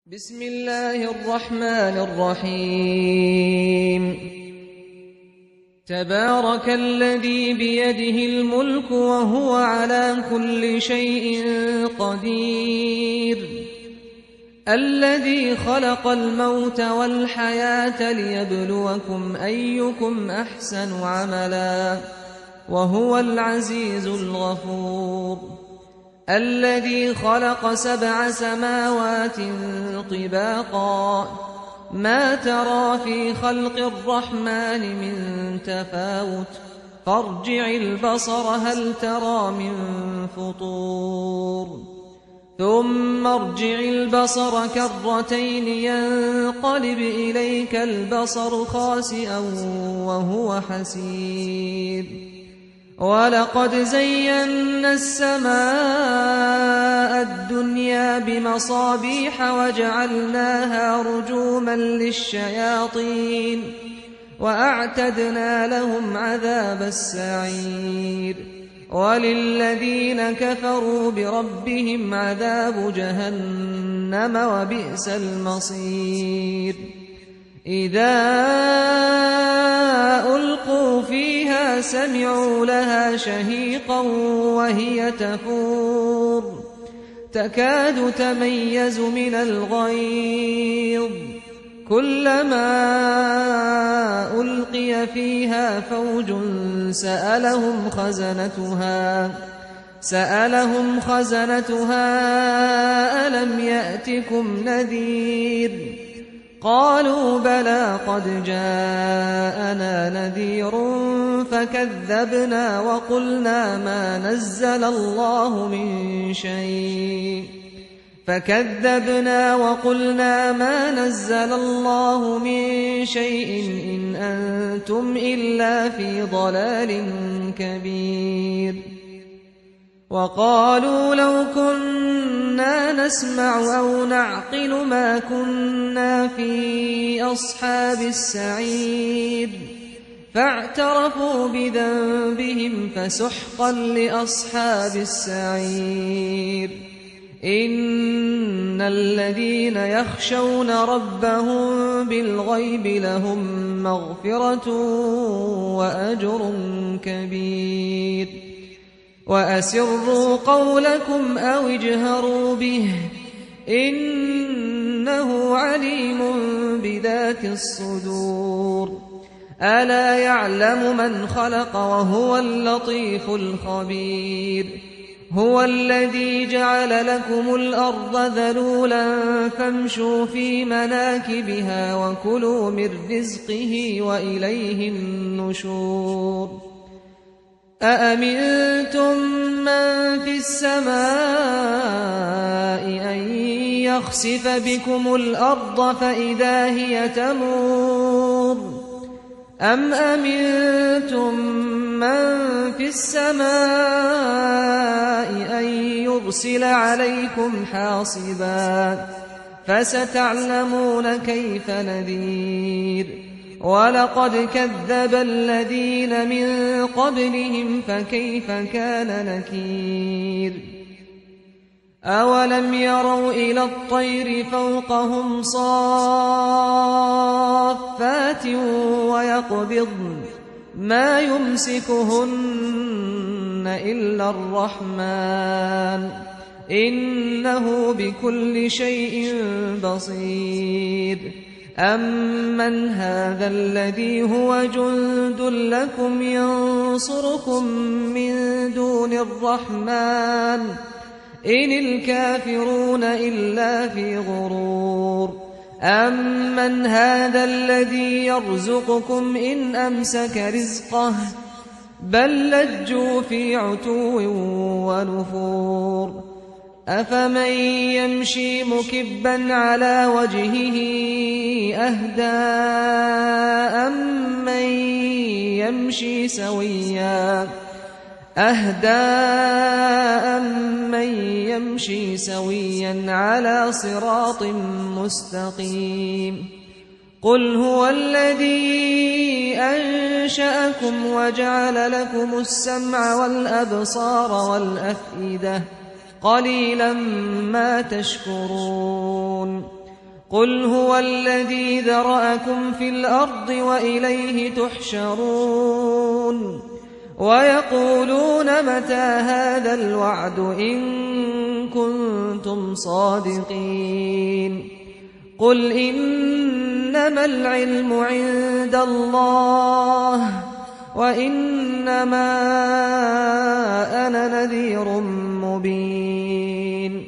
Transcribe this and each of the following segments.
بسم الله الرحمن الرحيم تبارك الذي بيده الملك وهو على كل شيء قدير الذي خلق الموت والحياة ليبلوكم أيكم أحسن عملا وهو العزيز الغفور الذي خلق 7 سماوات طباقا ما ترى في خلق الرحمن من تفاوت فارجع البصر هل ترى من فطور ثم ارجع البصر كرتين ينقلب إليك البصر خاسئا وهو حسير ولقد زينا السماء الدنيا بمصابيح وجعلناها رجوما للشياطين وأعتدنا لهم عذاب السعير وللذين كفروا بربهم عذاب جهنم وبئس المصير إذا ألقوا فيها سمعوا لها شهيقا وهي تفور تكاد تميز من الغيظ كلما ألقي فيها فوج سألهم خزنتها ألم يأتكم نذير قالوا بلى قد جاءنا نذير فكذبنا وقلنا ما نزل الله من شيء إن أنتم إلا في ضلال كبير وقالوا لو كنا نسمع أو نعقل ما كنا في أصحاب السعير فاعترفوا بذنبهم فسحقا لأصحاب السعير إن الذين يخشون ربهم بالغيب لهم مغفرة وأجر كبير وأسروا قولكم أو اجهروا به إنه عليم بذات الصدور ألا يعلم من خلق وهو اللطيف الخبير هو الذي جعل لكم الأرض ذلولا فامشوا في مناكبها وكلوا من رزقه وإليه النشور أأمنتم من في السماء أن يخسف بكم الأرض فإذا هي تمور أم أمنتم من في السماء أن يرسل عليكم حاصبا فستعلمون كيف نذير ولقد كذب الذين من قبلهم فكيف كان نكير أولم يروا إلى الطير فوقهم صافات ويقبضن ما يمسكهن إلا الرحمن إنه بكل شيء بصير أمن هذا الذي هو جند لكم ينصركم من دون الرحمن إن الكافرون إلا في غرور أمن هذا الذي يرزقكم إن أمسك رزقه بل لجوا في عتو ونفور أفمن يمشي مكبا على وجهه أهدى أمن يمشي سويا على صراط مستقيم قل هو الذي أنشأكم وجعل لكم السمع والأبصار والأفئدة قليلا ما تشكرون قل هو الذي ذرأكم في الأرض وإليه تحشرون ويقولون متى هذا الوعد إن كنتم صادقين قل إنما العلم عند الله وإنما أنا نذير مبين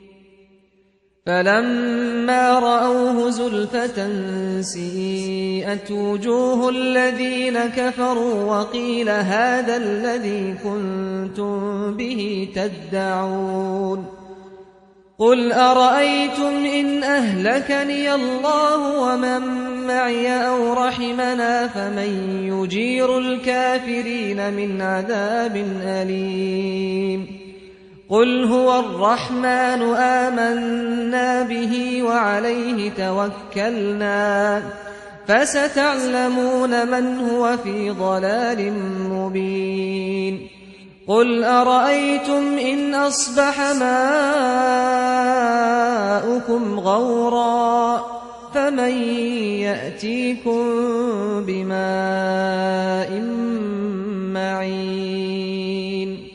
فلما رأوه زلفة سيئت وجوه الذين كفروا وقيل هذا الذي كنتم به تدعون قل أرأيتم إن أهلكني الله ومن معي أو رحمنا فمن يجير الكافرين من عذاب أليم قل هو الرحمن آمنا به وعليه توكلنا فستعلمون من هو في ضلال مبين قل أرأيتم إن أصبح ماؤكم غورا فمن يأتيكم بماء معين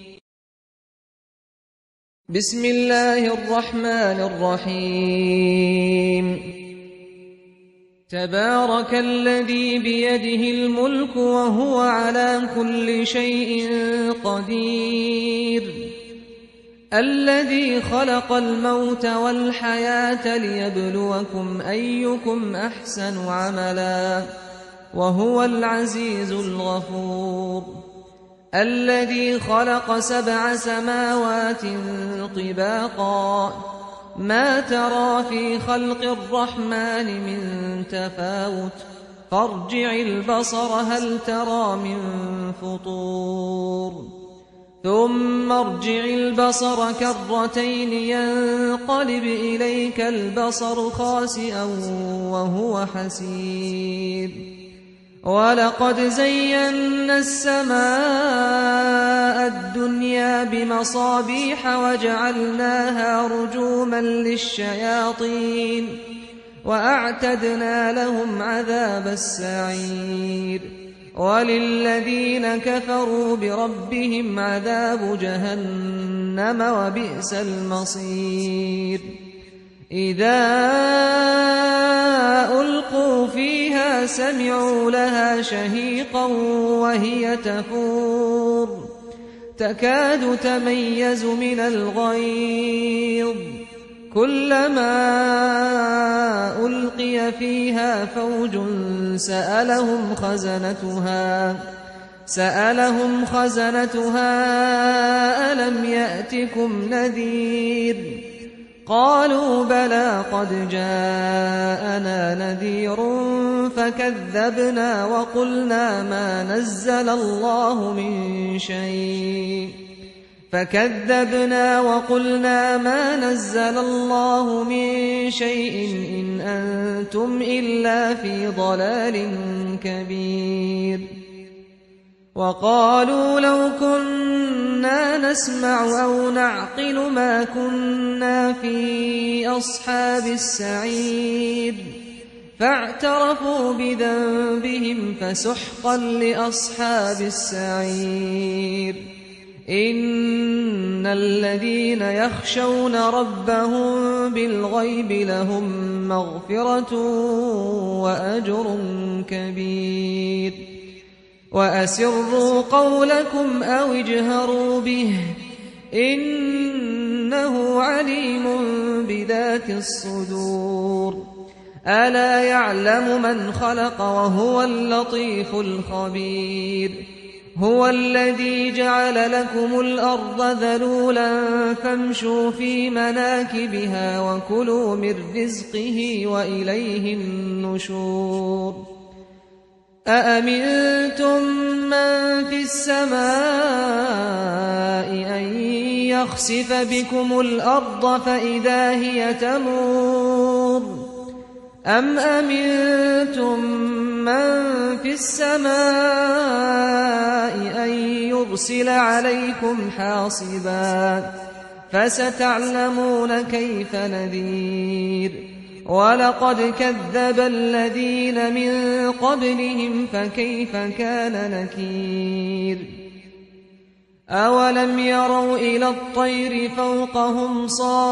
بسم الله الرحمن الرحيم تبارك الذي بيده الملك وهو على كل شيء قدير الذي خلق الموت والحياة ليبلوكم أيكم أحسن عملا وهو العزيز الغفور الذي خلق 7 سماوات طباقا ما ترى في خلق الرحمن من تفاوت فارجع البصر هل ترى من فطور ثم ارجع البصر كرتين ينقلب إليك البصر خاسئا وهو حسير ولقد زينا السماء الدنيا بمصابيح وجعلناها رجوما للشياطين وأعتدنا لهم عذاب السعير وللذين كفروا بربهم عذاب جهنم وبئس المصير إذا ألقوا فيها سمعوا لها شهيقا وهي تفور تكاد تميز من الغيظ كلما ألقي فيها فوج سألهم خزنتها ألم يأتكم نذير قالوا بلى قد جاءنا نذير فكذبنا وقلنا ما نزل الله من شيء إن أنتم إلا في ضلال كبير وقالوا لو كنا نسمع أو نعقل ما كنا في أصحاب السعير فاعترفوا بذنبهم فسحقا لأصحاب السعير إن الذين يخشون ربهم بالغيب لهم مغفرة وأجر كبير وأسروا قولكم أو اجهروا به إنه عليم بذات الصدور ألا يعلم من خلق وهو اللطيف الخبير هو الذي جعل لكم الأرض ذلولا فامشوا في مناكبها وكلوا من رزقه وإليه النشور أأمنتم من في السماء أن يخسف بكم الأرض فإذا هي تمور أم أمنتم من في السماء أن يرسل عليكم حاصبا فستعلمون كيف نذير وَلَقَدْ كَذَّبَ الَّذِينَ مِن قَبْلِهِمْ فَكَيْفَ كَانَ نَكِيرِ أَوَلَمْ يَرَوْا إِلَى الطَّيْرِ فَوْقَهُمْ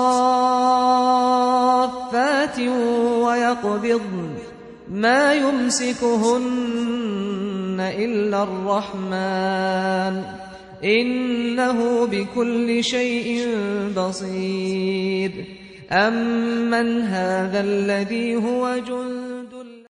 صَافَّاتٍ وَيَقْبِضْنَ مَا يُمْسِكُهُنَّ إِلَّا الرَّحْمَنُ إِنَّهُ بِكُلِّ شَيْءٍ بَصِيرٌ أَمَّنْ هَٰذَا الَّذِي هُوَ جُندٌ